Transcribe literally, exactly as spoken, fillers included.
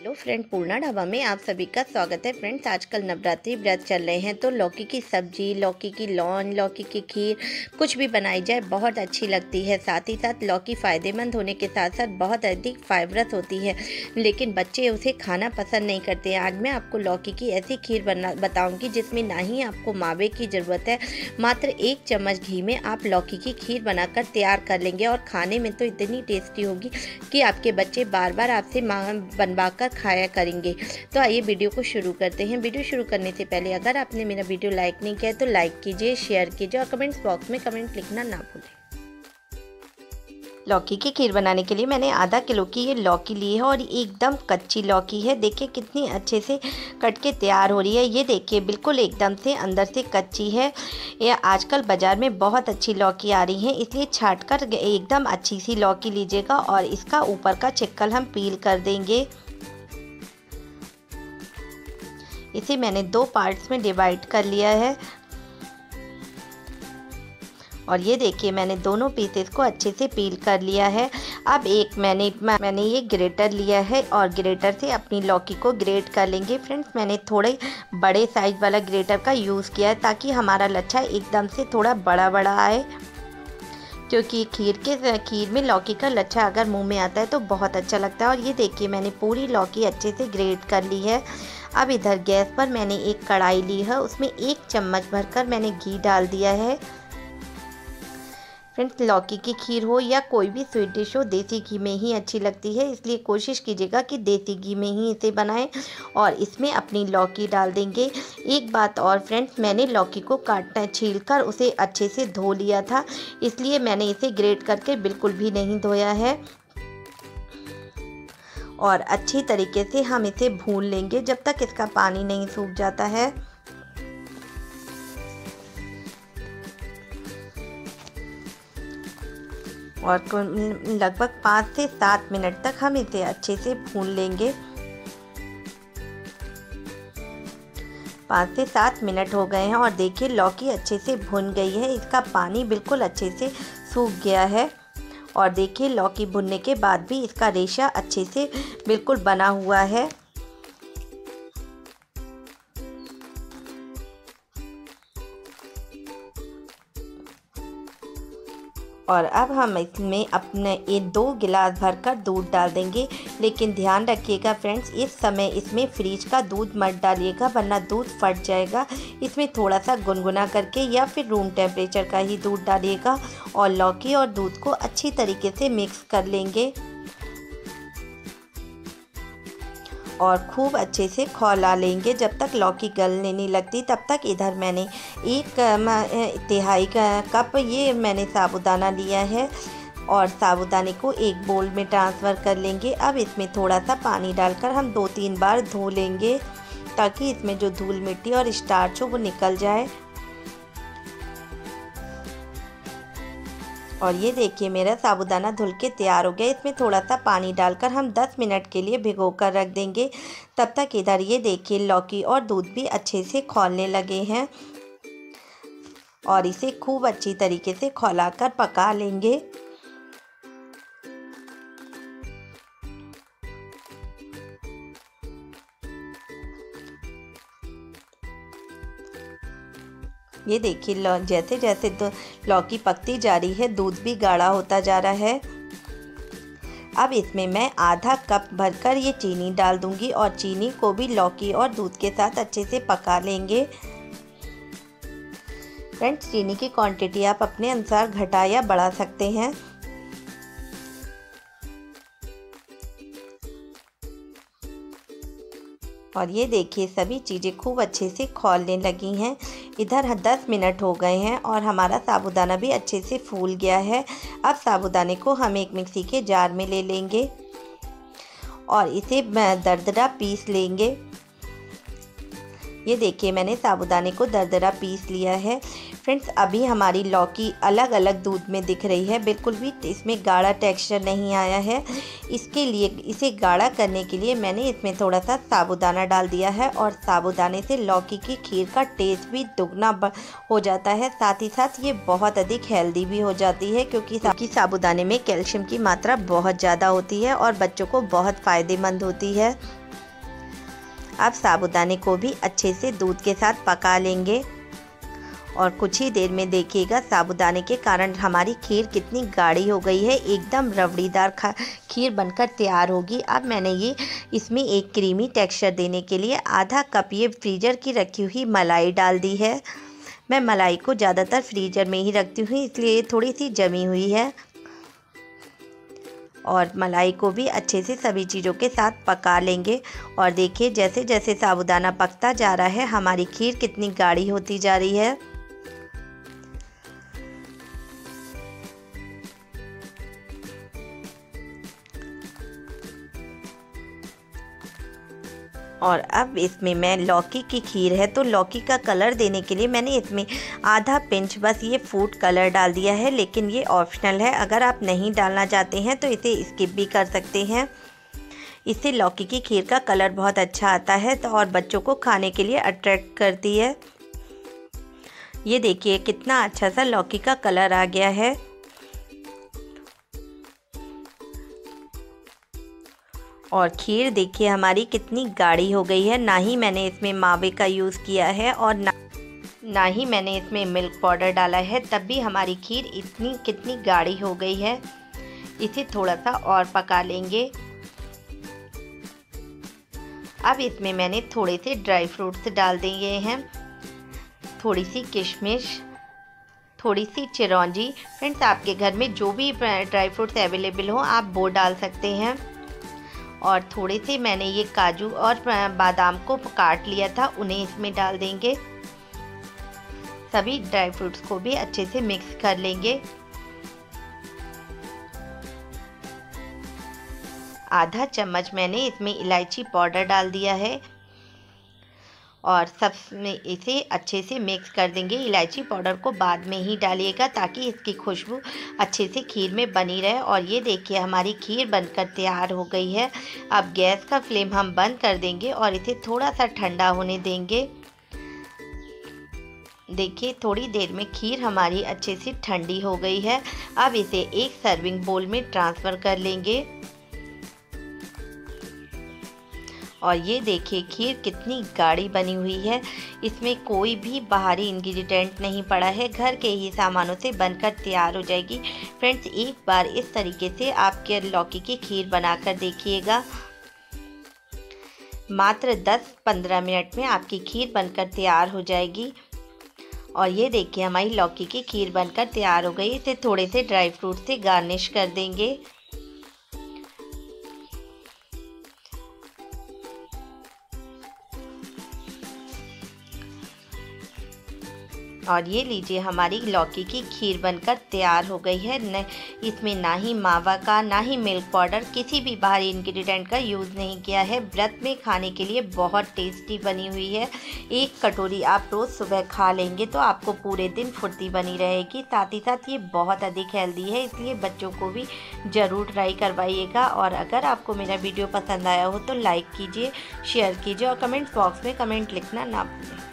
Hello friend, पूर्णा ढाबा में आप सभी का स्वागत है। फ्रेंड्स, आजकल नवरात्रि व्रत चल रहे हैं तो लौकी की सब्जी, लौकी की लौन, लौकी की खीर कुछ भी बनाई जाए बहुत अच्छी लगती है। साथ ही साथ लौकी फ़ायदेमंद होने के साथ साथ बहुत अधिक फाइबरस होती है, लेकिन बच्चे उसे खाना पसंद नहीं करते हैं। आज मैं आपको लौकी की ऐसी खीर बना बताऊँगी जिसमें ना ही आपको मावे की ज़रूरत है। मात्र एक चम्मच घी में आप लौकी की खीर बनाकर तैयार कर लेंगे और खाने में तो इतनी टेस्टी होगी कि आपके बच्चे बार बार आपसे बनवा कर खाया करेंगे। तो आइए वीडियो को शुरू करते हैं। वीडियो शुरू करने से पहले अगर आपने मेरा वीडियो लाइक नहीं किया तो लाइक कीजिए, शेयर कीजिए और कमेंट्स बॉक्स में कमेंट लिखना ना भूलें। लौकी की खीर बनाने के लिए मैंने आधा किलो की ये लौकी ली है और एकदम कच्ची लौकी है। देखिए कितनी अच्छे से कट के तैयार हो रही है। ये देखिए बिल्कुल एकदम से अंदर से कच्ची है। ये आजकल बाज़ार में बहुत अच्छी लौकी आ रही है, इसलिए छाँट कर एकदम अच्छी सी लौकी लीजिएगा और इसका ऊपर का छिक्कल हम पील कर देंगे। इसे मैंने दो पार्ट्स में डिवाइड कर लिया है और ये देखिए मैंने दोनों पीसेस को अच्छे से पील कर लिया है। अब एक मैंने मैंने ये ग्रेटर लिया है और ग्रेटर से अपनी लौकी को ग्रेट कर लेंगे। फ्रेंड्स, मैंने थोड़े बड़े साइज वाला ग्रेटर का यूज़ किया है ताकि हमारा लच्छा एकदम से थोड़ा बड़ा बड़ा आए, क्योंकि खीर के खीर में लौकी का लच्छा अगर मुंह में आता है तो बहुत अच्छा लगता है। और ये देखिए मैंने पूरी लौकी अच्छे से ग्रेट कर ली है। अब इधर गैस पर मैंने एक कढ़ाई ली है, उसमें एक चम्मच भरकर मैंने घी डाल दिया है। फ्रेंड्स, लौकी की खीर हो या कोई भी स्वीट डिश हो, देसी घी में ही अच्छी लगती है, इसलिए कोशिश कीजिएगा कि देसी घी में ही इसे बनाएं। और इसमें अपनी लौकी डाल देंगे। एक बात और फ्रेंड्स, मैंने लौकी को काटना छील कर उसे अच्छे से धो लिया था, इसलिए मैंने इसे ग्रेट करके बिल्कुल भी नहीं धोया है। और अच्छी तरीके से हम इसे भून लेंगे जब तक इसका पानी नहीं सूख जाता है। और लगभग पाँच से सात मिनट तक हम इसे अच्छे से भून लेंगे। पाँच से सात मिनट हो गए हैं और देखिए लौकी अच्छे से भुन गई है, इसका पानी बिल्कुल अच्छे से सूख गया है। और देखिए लौकी भुनने के बाद भी इसका रेशा अच्छे से बिल्कुल बना हुआ है। और अब हम इसमें अपने ये दो गिलास भरकर दूध डाल देंगे, लेकिन ध्यान रखिएगा फ्रेंड्स, इस समय इसमें फ्रिज का दूध मत डालिएगा वरना दूध फट जाएगा। इसमें थोड़ा सा गुनगुना करके या फिर रूम टेम्परेचर का ही दूध डालिएगा और लौकी और दूध को अच्छी तरीके से मिक्स कर लेंगे और खूब अच्छे से खौला लेंगे जब तक लौकी गलने नहीं लगती। तब तक इधर मैंने एक तिहाई का कप ये मैंने साबूदाना लिया है और साबूदाने को एक बोल में ट्रांसफ़र कर लेंगे। अब इसमें थोड़ा सा पानी डालकर हम दो तीन बार धो लेंगे ताकि इसमें जो धूल मिट्टी और स्टार्च हो वो निकल जाए। और ये देखिए मेरा साबूदाना धुल के तैयार हो गया। इसमें थोड़ा सा पानी डालकर हम दस मिनट के लिए भिगो कर रख देंगे। तब तक इधर ये देखिए लौकी और दूध भी अच्छे से खौलने लगे हैं और इसे खूब अच्छी तरीके से खौला कर पका लेंगे। ये देखिए जैसे जैसे तो लौकी पकती जा रही है दूध भी गाढ़ा होता जा रहा है। अब इसमें मैं आधा कप भरकर ये चीनी डाल दूंगी और चीनी को भी लौकी और दूध के साथ अच्छे से पका लेंगे। फ्रेंड्स, चीनी की क्वांटिटी आप अपने अनुसार घटा या बढ़ा सकते हैं। और ये देखिए सभी चीज़ें खूब अच्छे से खौलने लगी हैं। इधर दस मिनट हो गए हैं और हमारा साबूदाना भी अच्छे से फूल गया है। अब साबूदाने को हम एक मिक्सी के जार में ले लेंगे और इसे दरदरा पीस लेंगे। ये देखिए मैंने साबूदाने को दरदरा पीस लिया है। फ्रेंड्स, अभी हमारी लौकी अलग अलग दूध में दिख रही है, बिल्कुल भी इसमें गाढ़ा टेक्सचर नहीं आया है। इसके लिए इसे गाढ़ा करने के लिए मैंने इसमें थोड़ा सा साबूदाना डाल दिया है और साबूदाने से लौकी की खीर का टेस्ट भी दुगना हो जाता है। साथ ही साथ ये बहुत अधिक हेल्दी भी हो जाती है क्योंकि साबूदाने में कैल्शियम की मात्रा बहुत ज़्यादा होती है और बच्चों को बहुत फ़ायदेमंद होती है। अब साबूदाने को भी अच्छे से दूध के साथ पका लेंगे और कुछ ही देर में देखिएगा साबूदाने के कारण हमारी खीर कितनी गाढ़ी हो गई है, एकदम रबड़ीदार खीर बनकर तैयार होगी। अब मैंने ये इसमें एक क्रीमी टेक्सचर देने के लिए आधा कप ये फ्रीज़र की रखी हुई मलाई डाल दी है। मैं मलाई को ज़्यादातर फ्रीज़र में ही रखती हूँ, इसलिए ये थोड़ी सी जमी हुई है। और मलाई को भी अच्छे से सभी चीज़ों के साथ पका लेंगे। और देखिए जैसे जैसे साबूदाना पकता जा रहा है हमारी खीर कितनी गाढ़ी होती जा रही है। और अब इसमें मैं लौकी की खीर है तो लौकी का कलर देने के लिए मैंने इसमें आधा पिंच बस ये फूड कलर डाल दिया है, लेकिन ये ऑप्शनल है। अगर आप नहीं डालना चाहते हैं तो इसे स्किप भी कर सकते हैं। इससे लौकी की खीर का कलर बहुत अच्छा आता है तो और बच्चों को खाने के लिए अट्रैक्ट करती है। ये देखिए कितना अच्छा सा लौकी का कलर आ गया है। और खीर देखिए हमारी कितनी गाढ़ी हो गई है। ना ही मैंने इसमें मावे का यूज़ किया है और ना ना ही मैंने इसमें मिल्क पाउडर डाला है, तब भी हमारी खीर इतनी कितनी गाढ़ी हो गई है। इसे थोड़ा सा और पका लेंगे। अब इसमें मैंने थोड़े से ड्राई फ्रूट्स डाल दिए हैं, थोड़ी सी किशमिश, थोड़ी सी चिरौंजी। फ्रेंड्स आपके घर में जो भी ड्राई फ्रूट्स अवेलेबल हो आप वो डाल सकते हैं। और थोड़े से मैंने ये काजू और बादाम को काट लिया था, उन्हें इसमें डाल देंगे। सभी ड्राई फ्रूट्स को भी अच्छे से मिक्स कर लेंगे। आधा चम्मच मैंने इसमें इलायची पाउडर डाल दिया है और सब में इसे अच्छे से मिक्स कर देंगे। इलायची पाउडर को बाद में ही डालिएगा ताकि इसकी खुशबू अच्छे से खीर में बनी रहे। और ये देखिए हमारी खीर बनकर तैयार हो गई है। अब गैस का फ्लेम हम बंद कर देंगे और इसे थोड़ा सा ठंडा होने देंगे। देखिए थोड़ी देर में खीर हमारी अच्छे से ठंडी हो गई है। अब इसे एक सर्विंग बोल में ट्रांसफ़र कर लेंगे। और ये देखिए खीर कितनी गाढ़ी बनी हुई है, इसमें कोई भी बाहरी इंग्रेडिएंट नहीं पड़ा है, घर के ही सामानों से बनकर तैयार हो जाएगी। फ्रेंड्स एक बार इस तरीके से आपके लौकी की खीर बनाकर देखिएगा। मात्र दस पंद्रह मिनट में आपकी खीर बनकर तैयार हो जाएगी। और ये देखिए हमारी लौकी की खीर बनकर तैयार हो गई। इसे थोड़े से ड्राई फ्रूट से गार्निश कर देंगे। और ये लीजिए हमारी लौकी की खीर बनकर तैयार हो गई है। न इसमें ना ही मावा का ना ही मिल्क पाउडर किसी भी बाहरी इंग्रेडिएंट का यूज़ नहीं किया है। व्रत में खाने के लिए बहुत टेस्टी बनी हुई है। एक कटोरी आप रोज़ सुबह खा लेंगे तो आपको पूरे दिन फुर्ती बनी रहेगी। साथ ही साथ ये बहुत अधिक हेल्दी है, इसलिए बच्चों को भी ज़रूर ट्राई करवाइएगा। और अगर आपको मेरा वीडियो पसंद आया हो तो लाइक कीजिए, शेयर कीजिए और कमेंट बॉक्स में कमेंट लिखना ना भूलें।